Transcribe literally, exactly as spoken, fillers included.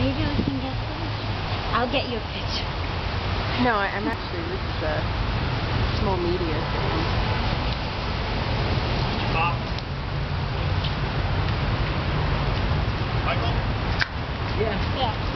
Maybe I can get some. I'll get you a picture. No, I, I'm actually with the small media thing. Bob. Michael? Yeah. Yeah.